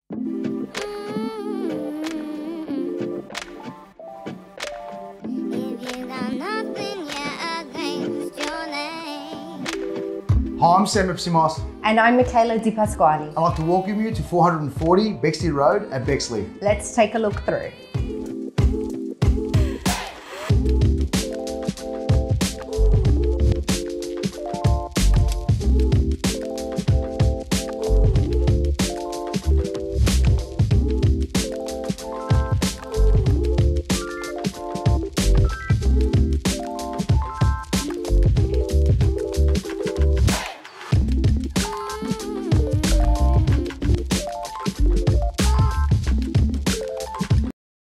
Hi, I'm Sam Ipsimas. And I'm Michaela Di Pasquale. I'd like to welcome you to 440 Bexley Road at Bexley. Let's take a look through.